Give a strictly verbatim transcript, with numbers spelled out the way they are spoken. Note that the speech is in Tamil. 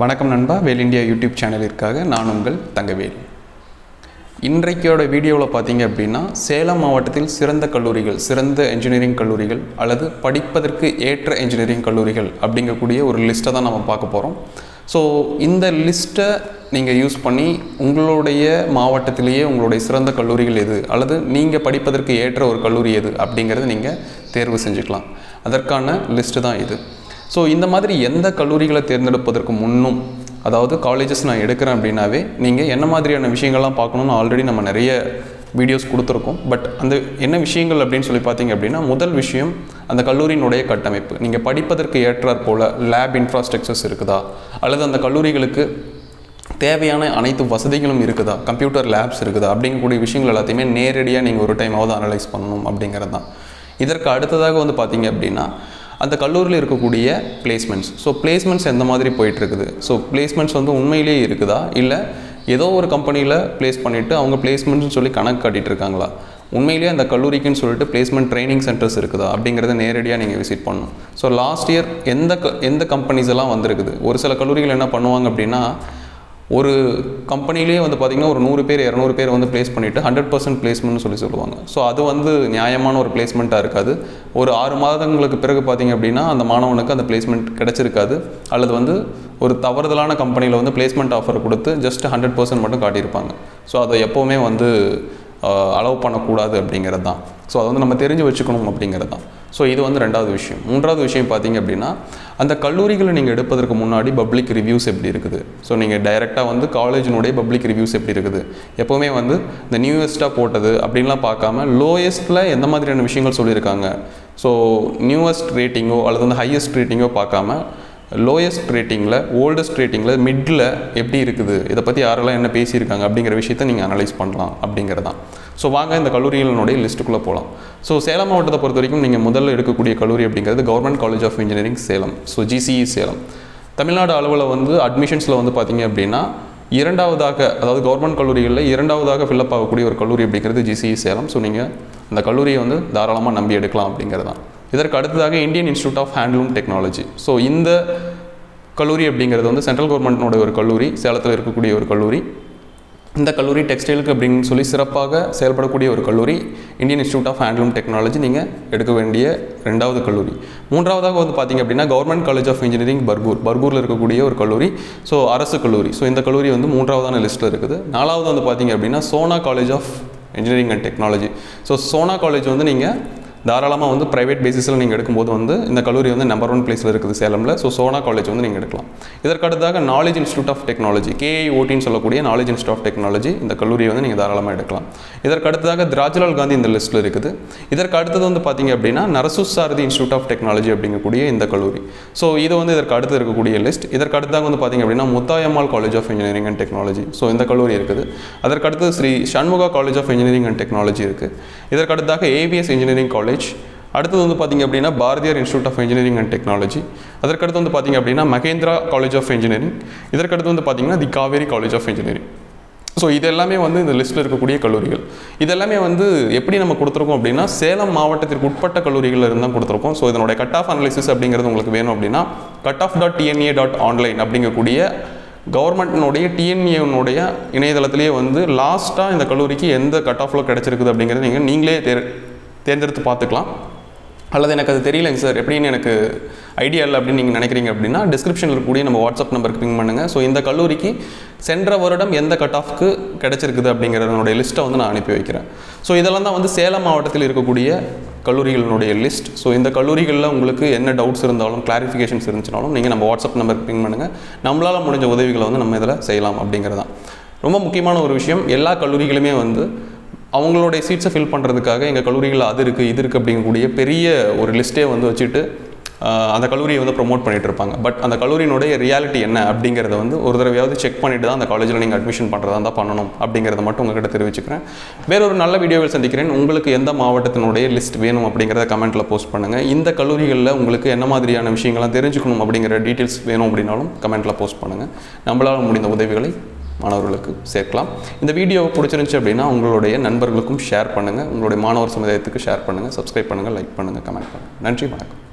வணக்கம் நண்பா, வேல் இந்தியா யூடியூப் சேனலிற்காக நான் உங்கள் தங்கவேல். இன்றைக்கோட வீடியோவில் பார்த்தீங்க அப்படின்னா, சேலம் மாவட்டத்தில் சிறந்த கல்லூரிகள், சிறந்த என்ஜினியரிங் கல்லூரிகள் அல்லது படிப்பதற்கு ஏற்ற என்ஜினியரிங் கல்லூரிகள் அப்படிங்கக்கூடிய ஒரு லிஸ்ட்டை தான் நம்ம பார்க்க போகிறோம். ஸோ இந்த லிஸ்ட்டை நீங்கள் யூஸ் பண்ணி உங்களுடைய மாவட்டத்திலேயே உங்களுடைய சிறந்த கல்லூரிகள் எது அல்லது நீங்கள் படிப்பதற்கு ஏற்ற ஒரு கல்லூரி எது அப்படிங்கிறத நீங்கள் தேர்வு செஞ்சுக்கலாம். அதற்கான லிஸ்ட்டு தான் இது. ஸோ இந்த மாதிரி எந்த கல்லூரிகளை தேர்ந்தெடுப்பதற்கு முன்னும், அதாவது காலேஜஸ் நான் எடுக்கிறேன் அப்படின்னாவே நீங்கள் என்ன மாதிரியான விஷயங்கள்லாம் பார்க்கணுன்னு ஆல்ரெடி நம்ம நிறைய வீடியோஸ் கொடுத்துருக்கோம். பட் அந்த என்ன விஷயங்கள் அப்படின்னு சொல்லி பார்த்தீங்க அப்படின்னா, முதல் விஷயம் அந்த கல்லூரியினுடைய கட்டமைப்பு. நீங்கள் படிப்பதற்கு ஏற்றாற் போல் லேப் இன்ஃப்ராஸ்ட்ரக்சர்ஸ் இருக்குதா, அல்லது அந்த கல்லூரிகளுக்கு தேவையான அனைத்து வசதிகளும் இருக்குதா, கம்ப்யூட்டர் லேப்ஸ் இருக்குதா அப்படிங்கக்கூடிய விஷயங்கள் எல்லாத்தையுமே நேரடியாக நீங்கள் ஒரு டைமாவது அனலைஸ் பண்ணணும் அப்படிங்கிறது தான். இதற்கு அடுத்ததாக வந்து பார்த்தீங்க அப்படின்னா, அந்த கல்லூரியில் இருக்கக்கூடிய பிளேஸ்மெண்ட்ஸ். ஸோ பிளேஸ்மெண்ட்ஸ் எந்த மாதிரி போயிட்டுருக்குது, ஸோ பிளேஸ்மெண்ட்ஸ் வந்து உண்மையிலேயே இருக்குதா, இல்லை ஏதோ ஒரு கம்பெனியில் ப்ளேஸ் பண்ணிவிட்டு அவங்க பிளேஸ்மெண்ட்ஸ்னு சொல்லி கணக்கு காட்டிகிட்டு இருக்காங்களா, உண்மையிலேயே அந்த கல்லூரிக்குன்னு சொல்லிட்டு பிளேஸ்மெண்ட் ட்ரைனிங் சென்டர்ஸ் இருக்குதா அப்படிங்கிறத நேரடியாக நீங்கள் விசிட் பண்ணணும். ஸோ லாஸ்ட் இயர் எந்த க எந்த கம்பெனிஸ் எல்லாம் வந்திருக்குது. ஒரு சில கல்லூரிகள் என்ன பண்ணுவாங்க அப்படின்னா, ஒரு கம்பெனிலே வந்து பார்த்திங்கன்னா ஒரு நூறு பேர் இரநூறு பேர் வந்து ப்ளேஸ் பண்ணிவிட்டு ஹண்ட்ரட் பர்சன்ட் பிளேஸ்மெண்ட்னு சொல்லி சொல்லுவாங்க. ஸோ அது வந்து நியாயமான ஒரு பிளேஸ்மெண்ட்டாக இருக்காது. ஒரு ஆறு மாதங்களுக்கு பிறகு பார்த்திங்க அப்படின்னா அந்த மாணவனுக்கு அந்த பிளேஸ்மெண்ட் கிடச்சிருக்காது, அல்லது வந்து ஒரு தவறுதலான கம்பெனியில் வந்து பிளேஸ்மெண்ட் ஆஃபர் கொடுத்து ஜஸ்ட் ஹண்ட்ரட் பர்சன்ட் மட்டும் காட்டியிருப்பாங்க. ஸோ அதை எப்போவுமே வந்து அலோவ் பண்ணக்கூடாது அப்படிங்கிறது தான். ஸோ அதை வந்து நம்ம தெரிஞ்சு வச்சுக்கணும் அப்படிங்கிறது தான். ஸோ இது வந்து ரெண்டாவது விஷயம். மூன்றாவது விஷயம் பார்த்திங்க அப்படின்னா, அந்த கல்லூரிகளை நீங்கள் எடுப்பதற்கு முன்னாடி பப்ளிக் ரிவ்யூஸ் எப்படி இருக்குது. ஸோ நீங்கள் டைரெக்டாக வந்து காலேஜினுடைய பப்ளிக் ரிவ்யூஸ் எப்படி இருக்குது. எப்போவுமே வந்து இந்த நியூவஸ்ட்டாக போட்டது அப்படின்லாம் பார்க்காம லோயஸ்ட்டில் எந்த மாதிரியான விஷயங்கள் சொல்லியிருக்காங்க, ஸோ நியூவஸ்ட் ரேட்டிங்கோ அல்லது வந்து ஹையஸ்ட் ரேட்டிங்கோ பார்க்காம லோயஸ்ட் ரேட்டிங்கில், ஓல்டஸ்ட் ரேட்டிங்கில், மிடில் எப்படி இருக்குது, இதை பற்றி யாரெல்லாம் என்ன பேசியிருக்காங்க அப்படிங்கிற விஷயத்தை நீங்கள் அனலைஸ் பண்ணலாம் அப்படிங்கிறது தான். ஸோ வாங்க இந்த கல்லூரிகளினுடைய லிஸ்ட்டுக்குள்ளே போகலாம். ஸோ சேலம் மாவட்டத்தை பொறுத்த வரைக்கும் நீங்கள் முதல்ல எடுக்கக்கூடிய கல்லூரி அப்படிங்கிறது government college of engineering Salem. So GCE Salem. Tamil Nadu அளவில் வந்து அட்மிஷன்ஸில் வந்து பார்த்திங்க அப்படின்னா இரண்டாவதாக, அதாவது கவர்மெண்ட் கல்லூரிகளில் இரண்டாவதாக ஃபில்லப் ஆகக்கூடிய ஒரு கல்லூரி அப்படிங்கிறது ஜிசிஇ சேலம். ஸோ நீங்கள் அந்த கல்லூரியை வந்து தாராளமாக நம்பி எடுக்கலாம் அப்படிங்கிறது தான். இதற்கு அடுத்ததாக Indian institute of handloom technology. So இந்த கல்லூரி அப்படிங்கிறது வந்து சென்ட்ரல் கவர்மெண்ட்னோட ஒரு கல்லூரி, சேலத்தில் இருக்கக்கூடிய ஒரு கல்லூரி. இந்த கல்லூரி டெக்ஸ்டைலுக்கு அப்படின்னு சொல்லி சிறப்பாக செயல்படக்கூடிய ஒரு கல்லூரி Indian institute of handloom technology நீங்கள் எடுக்க வேண்டிய ரெண்டாவது கல்லூரி. மூன்றாவதாக வந்து பார்த்திங்க அப்படின்னா government college of engineering Bargur, பர்கூரில் இருக்கக்கூடிய ஒரு கல்லூரி. ஸோ அரசு கல்லூரி. ஸோ இந்த கல்லூரி வந்து மூன்றாவதான லிஸ்ட்டில் இருக்குது. நாலாவது வந்து பார்த்திங்க அப்படின்னா Sona college of engineering and technology. So Sona college வந்து நீங்கள் தாராளமாக வந்து ப்ரைவேட் பேசிஸில் நீங்கள் எடுக்கும்போது வந்து இந்த கல்லூரி வந்து நம்பர் ஒன் பிளேஸில் இருக்குது சேலமில். ஸோ சோனா காலேஜ் வந்து நீங்கள் எடுக்கலாம். இதற்கடுத்தாக நாலேஜ் இன்ஸ்டியூட் ஆஃப் டெக்னாலஜி, கேஐஓடின்னு சொல்லக்கூடிய நாலேஜ் இன்ஸ்டியூட் ஆஃப் டெக்னாலஜி, இந்த கல்லூரியை வந்து நீங்கள் தாராளமாக எடுக்கலாம். இதற்கடுத்ததாக திராஜ்லால் காந்தி இந்த லிஸ்ட்டில் இருக்குது. இதற்கு அடுத்தது வந்து பார்த்திங்க அப்படின்னா Narasu Sarathi institute of technology அப்படிங்கக்கூடிய இந்த கல்லூரி. ஸோ இது வந்து இதற்கு அடுத்து இருக்கக்கூடிய லிஸ்ட். இதற்கு அடுத்ததாக வந்து பார்த்திங்க அப்படின்னா Muthayammal college of engineering and technology. So இந்த கல்லூரி இருக்குது. அதற்கடுத்து Sri Shanmugha college of engineering and technology இருக்குது. இதற்கடுத்தாக ஏவிஎஸ் இன்ஜினியரிங் காலேஜ். அடுத்தது வந்து பார்த்திங்க அப்படின்னா Bharathiyar institute of engineering and technology. அதற்கடுத்து வந்து பார்த்திங்க அப்படின்னா மகேந்திரா காலேஜ் ஆஃப் இன்ஜினியரிங். இதற்கடுத்து வந்து பார்த்திங்கன்னா the Kaveri college of engineering. So இது எல்லாமே வந்து இந்த லிஸ்ட்டில் இருக்கக்கூடிய கல்லூரிகள். இதெல்லாமே வந்து எப்படி நம்ம கொடுத்துருக்கோம் அப்படின்னா, சேலம் மாவட்டத்திற்கு உட்பட்ட கல்லூரிகளில் இருந்து தான் கொடுத்துருக்கோம். ஸோ இதனுடைய கட் ஆஃப் அனலிசிஸ் அப்படிங்கிறது உங்களுக்கு வேணும் அப்படின்னா cut off dot TNA dot online அப்படிங்கக்கூடிய கவர்மெண்ட்டினுடைய டிஎன்ஏனுடைய இணையதளத்திலேயே வந்து லாஸ்ட்டாக இந்த கல்லூரிக்கு எந்த கட் ஆஃபில் கிடச்சிருக்குது அப்படிங்கிறது நீங்கள் நீங்களே தேர் தேர்ந்தெடுத்து பார்த்துக்கலாம். அல்லது எனக்கு அது தெரியலைங்க சார், எப்படின்னு எனக்கு ஐடியா இல்லை அப்படின்னு நீங்கள் நினைக்கிறீங்க அப்படின்னா டிஸ்கிரிப்ஷனில் இருக்கக்கூடிய நம்ம வாட்ஸ்அப் நம்பருக்கு பிங் பண்ணுங்கள். ஸோ இந்த கல்லூரிக்கு சென்ற வருடம் எந்த கட் ஆஃப்க்கு கிடச்சிருக்குது அப்படிங்கிறதனுடைய லிஸ்ட்டை வந்து நான் அனுப்பி வைக்கிறேன். ஸோ இதெல்லாம் தான் வந்து சேலம் மாவட்டத்தில் இருக்கக்கூடிய கல்லூரிகளினுடைய லிஸ்ட். ஸோ இந்த கல்லூரிகளில் உங்களுக்கு என்ன டவுட்ஸ் இருந்தாலும், கிளாரிஃபிகேஷன்ஸ் இருந்துச்சுனாலும் நீங்கள் நம்ம வாட்ஸ்அப் நம்பருக்கு பிங் பண்ணுங்கள். நம்மளால் முடிஞ்ச உதவிகளை வந்து நம்ம இதில் செய்யலாம் அப்படிங்கிறதான் ரொம்ப முக்கியமான ஒரு விஷயம். எல்லா கல்லூரிகளுமே வந்து அவங்களுடைய சீட்ஸை ஃபில் பண்ணுறதுக்காக எங்கள் கல்லூரிகளில் அது இருக்குது இது இருக்குது அப்படிங்கக்கூடிய பெரிய ஒரு லிஸ்ட்டே வந்து வச்சுட்டு அந்த கல்லூரியை வந்து ப்ரொமோட் பண்ணிகிட்டு இருப்பாங்க. பட் அந்த கல்லூரியினுடைய ரியாலிட்டி என்ன அப்படிங்கிறத வந்து ஒரு தடவையாவது செக் பண்ணிவிட்டு தான் அந்த காலேஜில் நீங்கள் அட்மிஷன் பண்ணுறதா இருந்தால் பண்ணணும் அப்படிங்கிறத மட்டும் உங்கள்கிட்ட தெரிவிச்சுக்கிறேன். வேறொரு நல்ல வீடியோவில் சந்திக்கிறேன். உங்களுக்கு எந்த மாவட்டத்தினுடைய லிஸ்ட் வேணும் அப்படிங்கிறத கமெண்ட்டில் போஸ்ட் பண்ணுங்கள். இந்த கல்லூரிகளில் உங்களுக்கு என்ன மாதிரியான விஷயங்கள்லாம் தெரிஞ்சுக்கணும் அப்படிங்கிற டீட்டெயில்ஸ் வேணும் அப்படின்னாலும் கமெண்ட்டில் போஸ்ட் பண்ணுங்கள். நம்மளால் முடிந்த உதவிகளை மாணவர்களுக்கு சேர்க்கலாம். இந்த வீடியோ பிடிச்சிருந்துச்சு அப்படின்னா உங்களுடைய நண்பர்களுக்கும் ஷேர் பண்ணுங்கள். உங்களுடைய மாணவர் சமுதாயத்துக்கு ஷேர் பண்ணுங்கள். சப்ஸ்கிரைப் பண்ணுங்கள், லைக் பண்ணுங்கள், கமெண்ட் பண்ணுங்கள். நன்றி, வணக்கம்.